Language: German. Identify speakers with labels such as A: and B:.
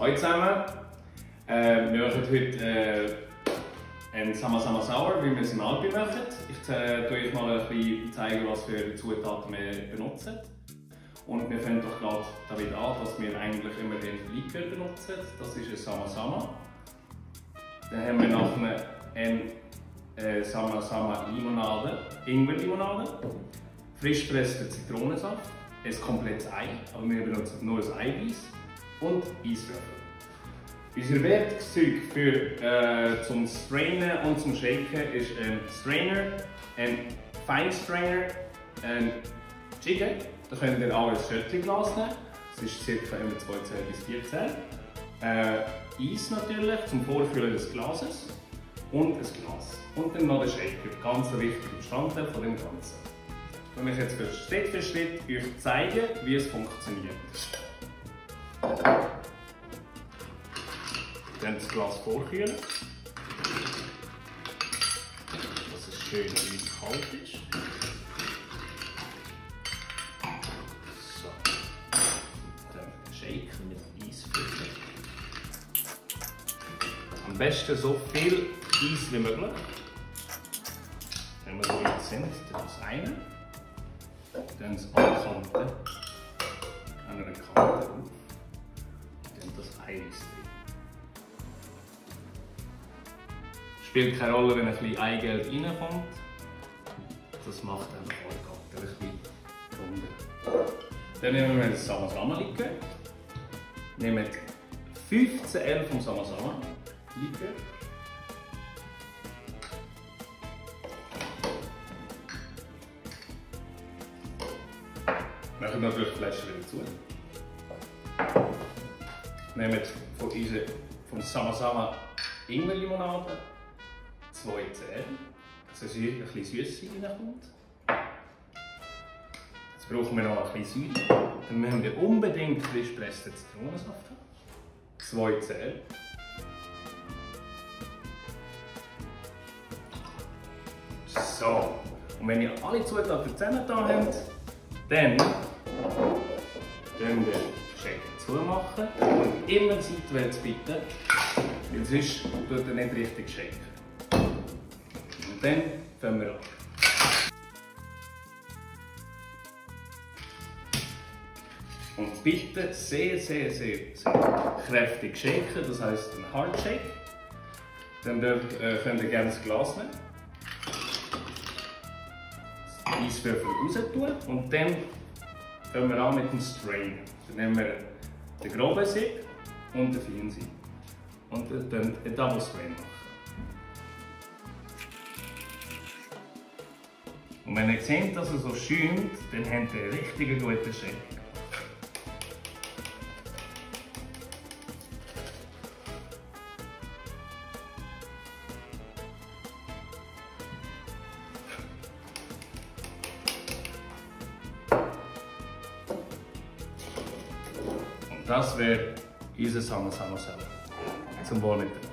A: Hallo zusammen, wir machen heute ein Sama-Sama Sour, wie wir es im Alpi machen. Ich zeige euch mal ein bisschen zeigen, was für Zutaten wir benutzen. Und wir fangen doch gerade damit an, dass wir eigentlich immer den Likör benutzen. Das ist ein Sama-Sama. Dann haben wir nachher eine Sama-Sama Limonade, Ingwer-Limonade, frisch gepresster Zitronensaft, ein komplettes Ei, aber wir benutzen nur das Eiweiß und Eiswürfel. Unser Werkzeug zum Strainen und zum Shaken ist ein Strainer, ein Feinstrainer, ein Jigger. Da könnt ihr auch ein Schöttli-Glas nehmen. Das ist ca. 12 bis 14. Eis natürlich zum Vorfüllen des Glases und ein Glas. Und dann noch der Shaker, ganz ein wichtiger Bestandteil von dem Ganzen. Ich möchte jetzt Schritt für Schritt euch zeigen, wie es funktioniert. Dann das Glas vorkühlen, dass es schön kalt ist. So. Dann shaken mit Eiswürfeln. Am besten so viel Eis wie möglich. Wenn wir so weit sind, das eine. Dann das andere Kante an einer Kante auf. Dann das Eiweiß drin. Spielt keine Rolle, wenn ein bisschen Eigelb reinkommt. Das macht einfach eure Karte ein bisschen runder. Dann nehmen wir das Sama-Sama Likör. Nehmen 15 L vom Sama-Sama Likör. Machen natürlich die Flasche wieder zu. Nehmen vom Sama-Sama Ingwer-Limonade 2 Zähne, dass es ein bisschen Süße reinkommt. Jetzt brauchen wir noch ein bisschen Säure. Dann müssen wir unbedingt frisch gepressten Zitronensaft haben. 2 Zähne. So, und wenn ihr alle Zutaten zusammengetan habt, dann wir Shaker zumachen und immer seitwärts bitte, weil sonst tut er nicht richtig shaken. Und dann fangen wir an. Und bitte sehr kräftig shaken, das heisst ein Hard Shake. Dann könnt ihr gerne das Glas nehmen, das Eiswürfel raus tun und dann fangen wir an mit dem Strain. Dann nehmen wir den groben Sieb und den feinen Sieb. Und dann ein Double Strain machen. Und wenn ihr seht, dass er so schäumt, dann habt ihr einen richtig guten Shake. Und das wäre unser Sama-Sama Sour. Zum Wohl miteinander.